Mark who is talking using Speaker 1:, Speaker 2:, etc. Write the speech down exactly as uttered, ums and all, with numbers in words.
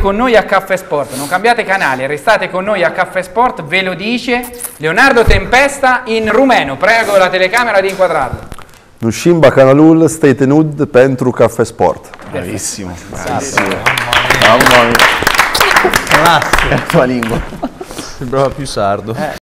Speaker 1: con noi a Caffè Sport, non cambiate canale, restate con noi a Caffè Sport, ve lo dice Leonardo Tempesta in rumeno. Prego la telecamera di inquadrarlo.
Speaker 2: Nu știm bacanalul stai tenud pentru Caffè Sport.
Speaker 3: Bravissimo, bravissimo. Mamma mia.
Speaker 4: Grazie.
Speaker 3: È la tua lingua.
Speaker 4: Sembrava più sardo. Eh.